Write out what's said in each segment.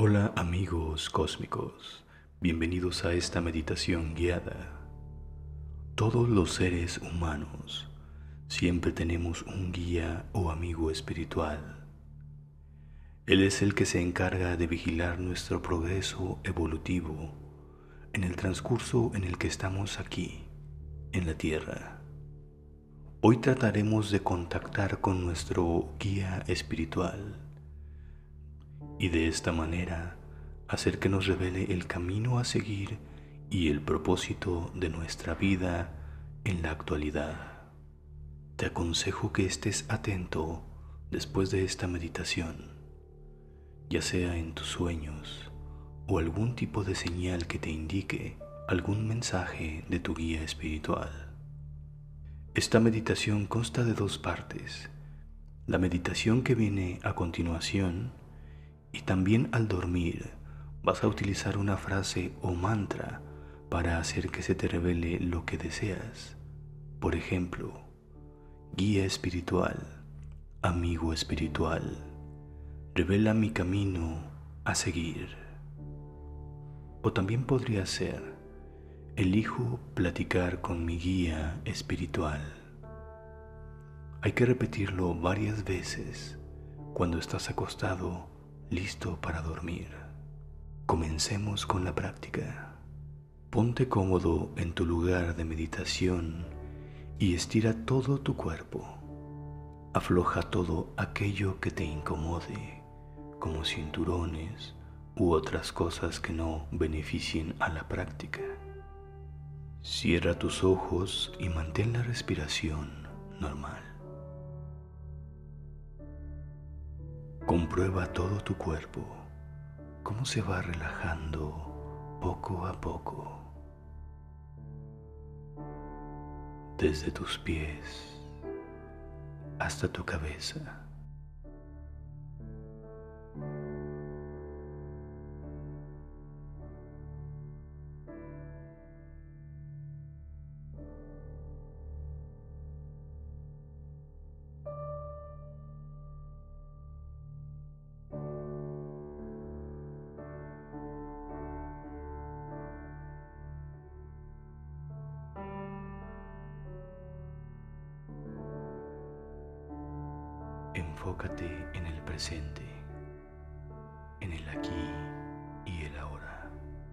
Hola amigos cósmicos, bienvenidos a esta meditación guiada. Todos los seres humanos siempre tenemos un guía o amigo espiritual. Él es el que se encarga de vigilar nuestro progreso evolutivo en el transcurso en el que estamos aquí, en la Tierra. Hoy trataremos de contactar con nuestro guía espiritual y de esta manera hacer que nos revele el camino a seguir y el propósito de nuestra vida en la actualidad. Te aconsejo que estés atento después de esta meditación, ya sea en tus sueños o algún tipo de señal que te indique algún mensaje de tu guía espiritual. Esta meditación consta de dos partes: la meditación que viene a continuación, y también al dormir vas a utilizar una frase o mantra para hacer que se te revele lo que deseas. Por ejemplo, guía espiritual, amigo espiritual, revela mi camino a seguir. O también podría ser, elijo platicar con mi guía espiritual. Hay que repetirlo varias veces cuando estás acostado, listo para dormir. Comencemos con la práctica. Ponte cómodo en tu lugar de meditación y estira todo tu cuerpo. Afloja todo aquello que te incomode, como cinturones u otras cosas que no beneficien a la práctica. Cierra tus ojos y mantén la respiración normal. Comprueba todo tu cuerpo, cómo se va relajando poco a poco, desde tus pies hasta tu cabeza. Enfócate en el presente, en el aquí y el ahora.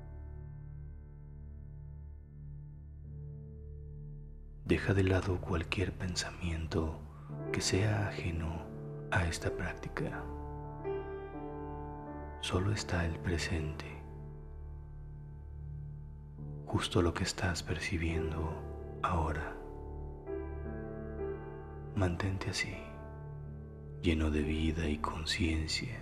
Deja de lado cualquier pensamiento que sea ajeno a esta práctica. Solo está el presente, justo lo que estás percibiendo ahora. Mantente así, lleno de vida y conciencia.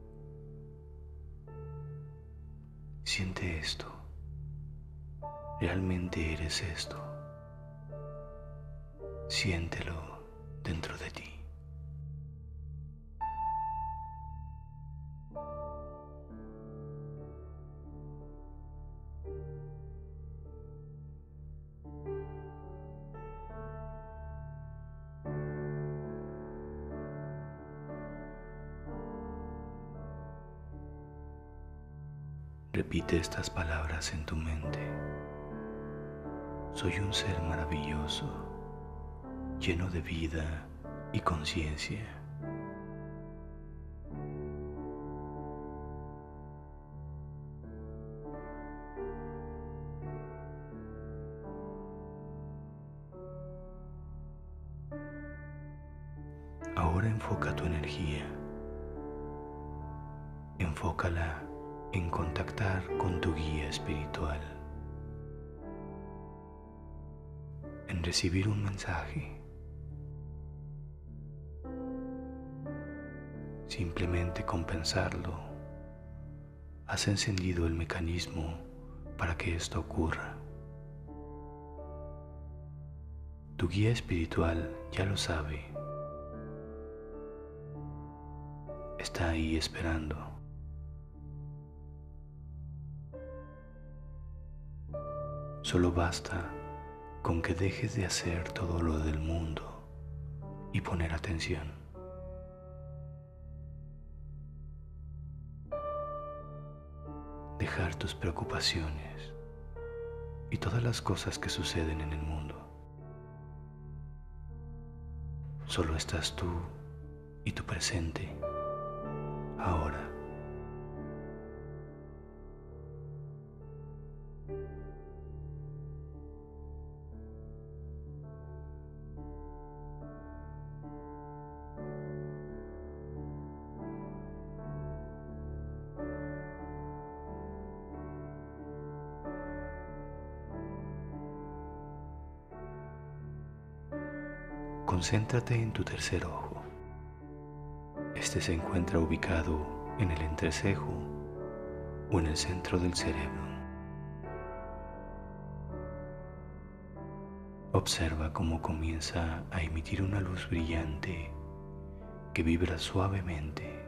Siente esto. Realmente eres esto. Siéntelo dentro de ti. Repite estas palabras en tu mente. Soy un ser maravilloso, lleno de vida y conciencia. Ahora enfoca tu energía. Enfócala en contactar con tu guía espiritual, en recibir un mensaje. Simplemente con pensarlo, has encendido el mecanismo para que esto ocurra. Tu guía espiritual ya lo sabe. Está ahí esperando. Solo basta con que dejes de hacer todo lo del mundo y poner atención. dejar tus preocupaciones y todas las cosas que suceden en el mundo. Solo estás tú y tu presente, ahora. Concéntrate en tu tercer ojo. Este se encuentra ubicado en el entrecejo o en el centro del cerebro. Observa cómo comienza a emitir una luz brillante que vibra suavemente.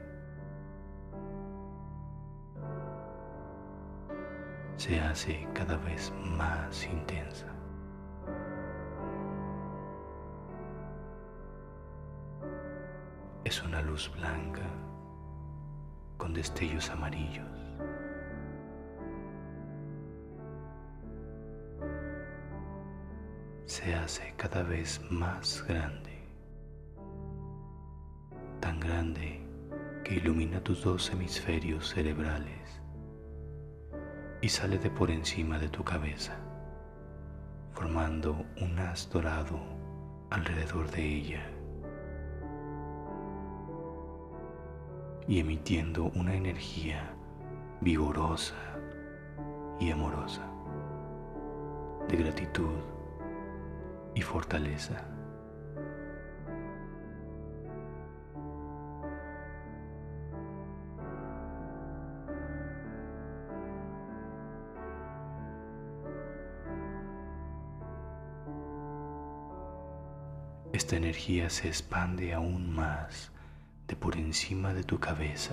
Se hace cada vez más intensa. Es una luz blanca con destellos amarillos. Se hace cada vez más grande, tan grande que ilumina tus dos hemisferios cerebrales y sale de por encima de tu cabeza, formando un haz dorado alrededor de ella y emitiendo una energía vigorosa y amorosa, de gratitud y fortaleza. Esta energía se expande aún más de por encima de tu cabeza.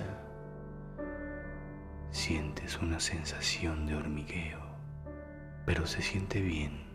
Sientes una sensación de hormigueo, pero se siente bien.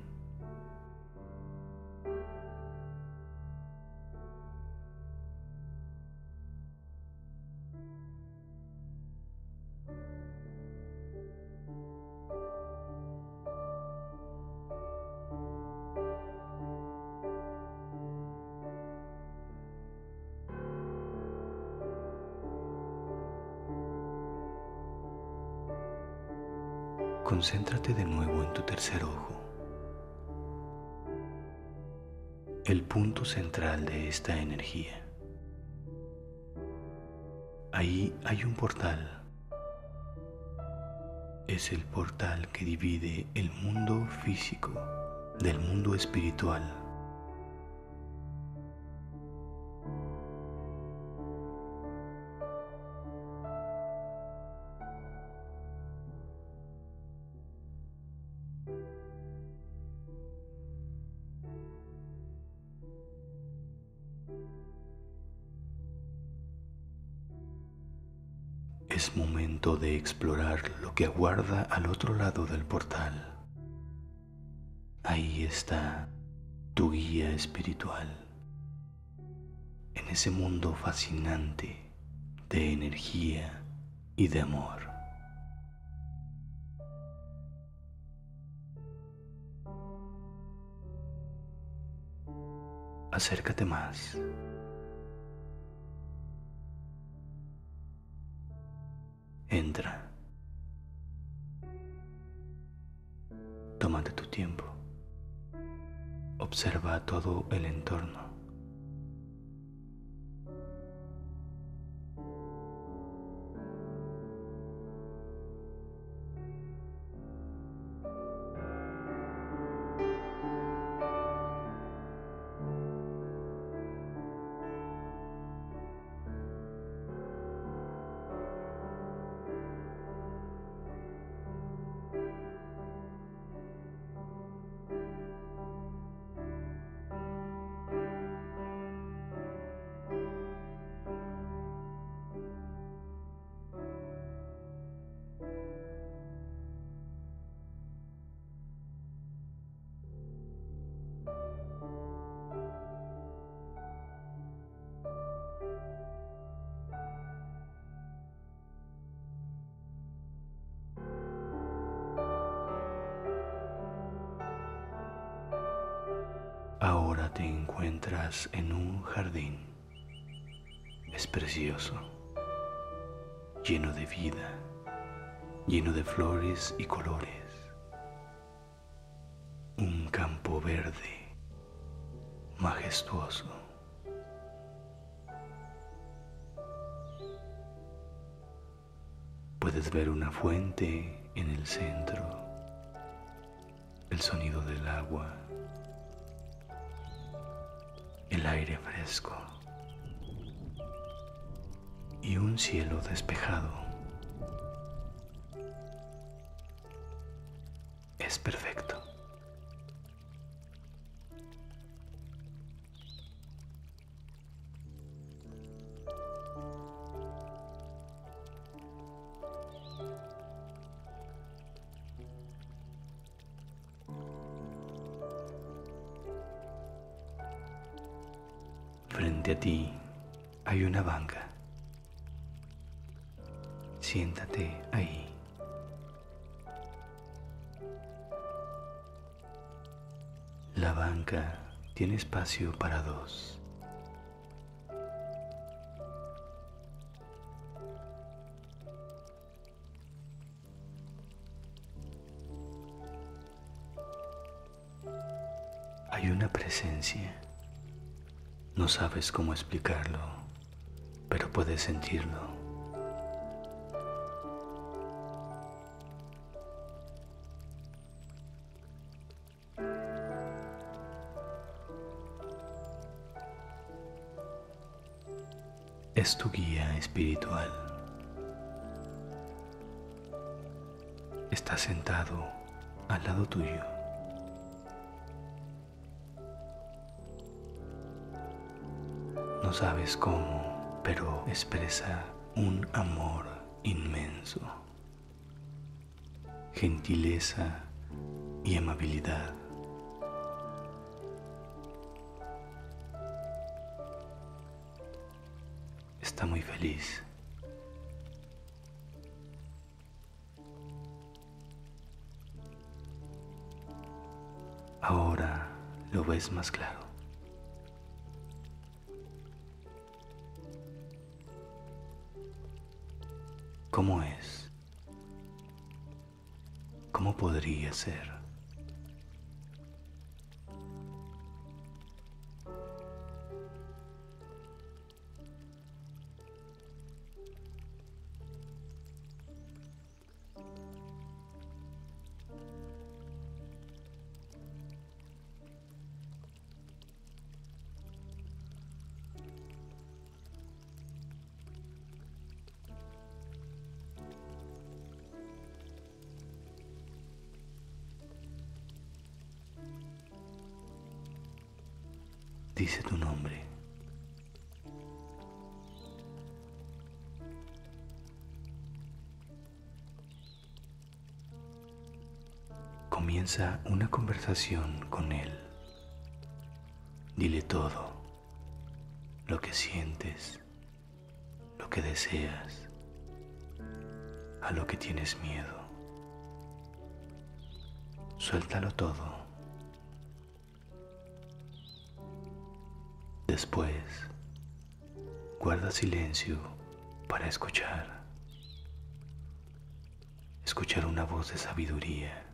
Concéntrate de nuevo en tu tercer ojo, el punto central de esta energía. Ahí hay un portal. Es el portal que divide el mundo físico del mundo espiritual. Es momento de explorar lo que aguarda al otro lado del portal. Ahí está tu guía espiritual, en ese mundo fascinante de energía y de amor. Acércate más. Entra. Tómate tu tiempo. Observa todo el entorno. Ahora te encuentras en un jardín. Es precioso, lleno de vida, lleno de flores y colores. Un campo verde, majestuoso. Puedes ver una fuente en el centro, el sonido del agua, el aire fresco y un cielo despejado. Es perfecto. Frente a ti hay una banca. Siéntate ahí. La banca tiene espacio para dos. Hay una presencia. No sabes cómo explicarlo, pero puedes sentirlo. Es tu guía espiritual. Está sentado al lado tuyo. No sabes cómo, pero expresa un amor inmenso, gentileza y amabilidad. Está muy feliz. Ahora lo ves más claro. ¿Cómo es? ¿Cómo podría ser? Dice tu nombre. Comienza una conversación con él. Dile todo, lo que sientes, lo que deseas, a lo que tienes miedo. Suéltalo todo. Después, guarda silencio para escuchar. Escuchar una voz de sabiduría.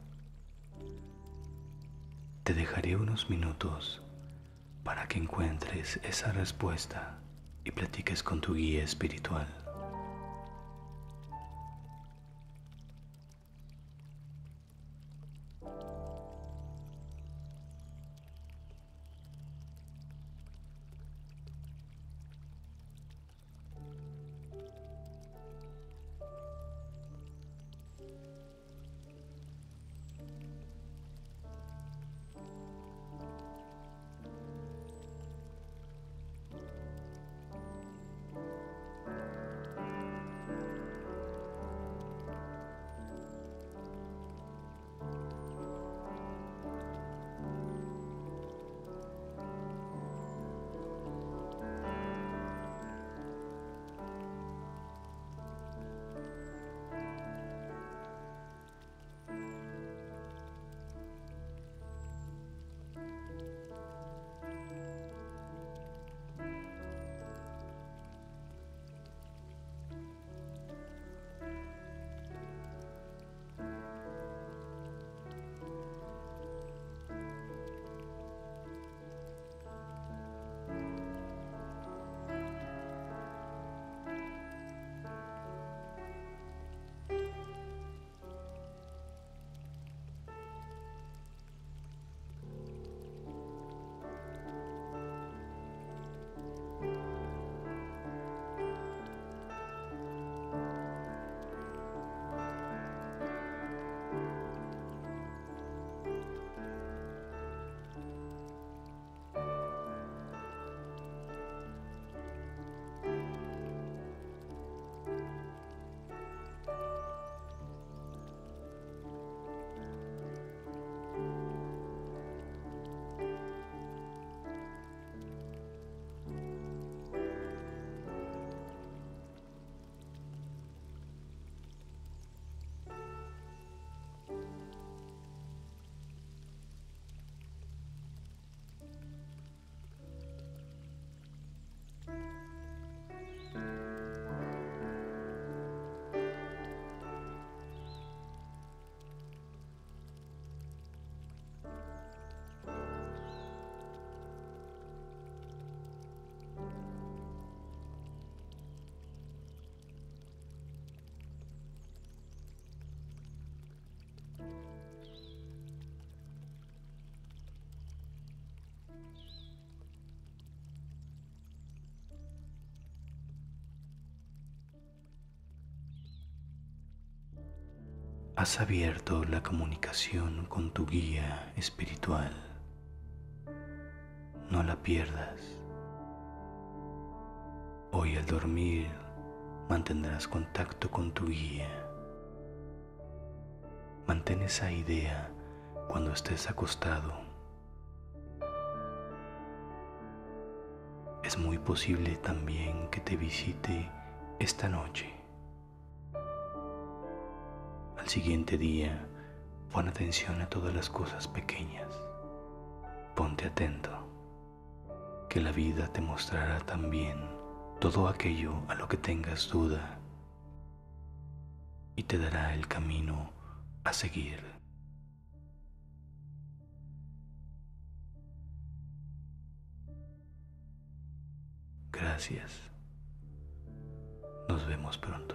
Te dejaré unos minutos para que encuentres esa respuesta y platiques con tu guía espiritual. has abierto la comunicación con tu guía espiritual. No la pierdas. Hoy al dormir mantendrás contacto con tu guía. Mantén esa idea cuando estés acostado. Es muy posible también que te visite esta noche. Al siguiente día, pon atención a todas las cosas pequeñas. Ponte atento, que la vida te mostrará también todo aquello a lo que tengas duda y te dará el camino a seguir. Gracias. Nos vemos pronto.